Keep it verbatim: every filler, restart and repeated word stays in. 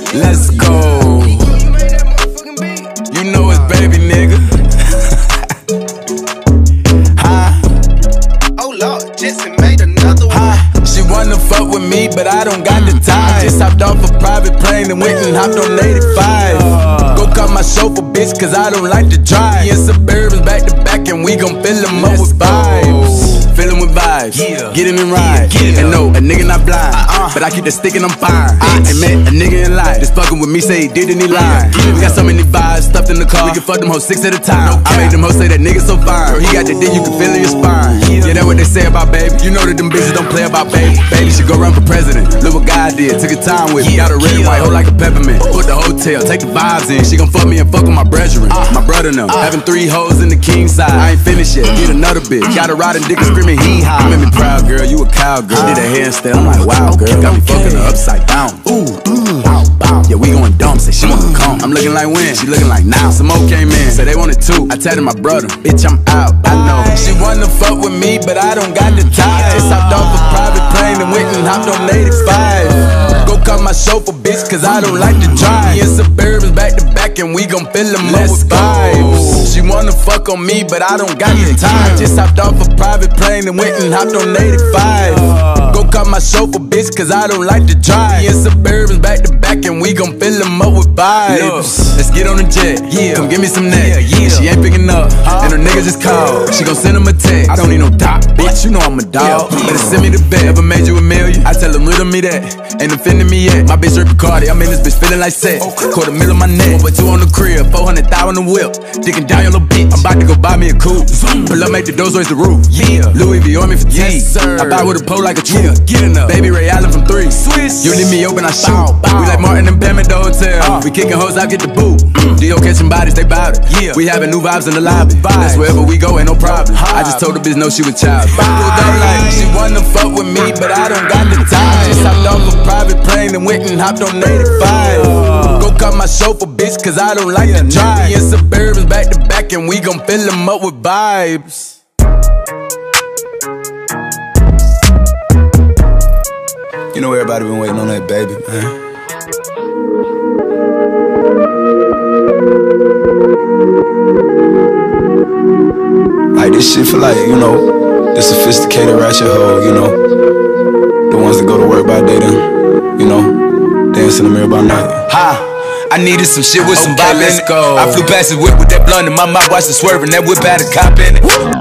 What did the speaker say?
Let's go. You know it's baby, nigga. Huh? Oh Lord, Jetson made another one. Huh? She wanna fuck with me, but I don't got the time. I just hopped off a private plane and went and hopped on eighty-five. Go call my chauffeur, bitch, cause I don't like to drive. Me and Suburbans back to back and we gon' fill them up with vibes. Fill them with vibes, yeah. Get in and ride. Yeah, yeah. And no, a nigga not blind, uh-uh. But I keep the stick and I'm fine. I ain't met a nigga in life just fucking with me, say he did and he lied. Yeah. We got so many vibes stuffed in the car, we can fuck them hoes six at a time. No I made them hoes say that nigga so fine. Girl, he got the dick you can feel in your spine. Yeah, yeah, that's what they say about baby. You know that them bitches don't play about baby. Baby should go run for president. Look what God did, took his time with me. Yeah, got a red and white hoe like a peppermint. Put the hotel, take the vibes in. She gon' fuck me and fuck with my brethren. Uh, my brother them, uh, having three hoes in the king side. I ain't finished yet, get another bitch. Got a riding dick and screaming hee-haw. Make me proud, girl, you a cowgirl. Did a handstand, I'm like, wow, girl. Got me fucking her upside down. Ooh, ooh, bow, bow. Yeah, we going dumb, say she wanna come. I'm looking like when, she looking like now. Some more came in, say they wanted two. I tell my brother, bitch, I'm out. I know she wanna fuck with me, but I don't got the time. Just hopped off a private plane and went and hopped on eighty-five. Go call my chauffeur, bitch, cause I don't like to drive. Me and Suburbans back to back and we gon' fill them up with vibes. She wanna fuck on me, but I don't got the time. Just hopped off a private plane and went and hopped on eighty-five. Go call my chauffeur, bitch, cause I don't like to drive. Me and Suburbans back to back and we gon' fill them up with vibes. Let's get on the jet, yeah. Come give me some neck. Yeah, yeah. She ain't picking up, and her nigga just called. She gon' send him a text. I don't need no doc, bitch, you know I'm a dog. Yeah. Better send me the bet. Ever made you a million? I tell him riddle me that. Ain't offending me yet. My bitch Rick Cardi, I'm in this bitch feeling like sex. Quarter middle of my neck, but two on the crib, four hundred thousand on the whip. Dicking down your little bitch. I'm about to go buy me a coupe. Pull up, make the doors raise the roof. Yeah, Louis V on me for T. Yes, I buy with a pole like a tree. Yeah, get enough. Baby Ray Allen from three. Swiss. You leave me open, I shoot. Bow, bow. We like Martin and Pam at the hotel. Uh. We kicking hoes out, get the boot. Mm. D O catching bodies, they bout it. Yeah. We having new vibes in the lobby. Vibes. That's wherever we go, ain't no problem. Hi. I just told the bitch no, she was child. Like, she wanna fuck with me, but I don't got the time. Just hopped off a private plane and went and hopped on eighty-five. Uh. Go call my chauffeur, bitch, cause I don't like yeah, to drive. Me and Suburbans back to back and we gon' fill them up with vibes. You know everybody been waiting on that baby, man. Like this shit for like, you know, the sophisticated ratchet hoe, you know, the ones that go to work by day then, you know, dance in the mirror by night. Ha! I needed some shit with some okay, bop in it. Go. I flew past the whip with that blunt in my mouth, watched it swerving, that whip had a cop in it.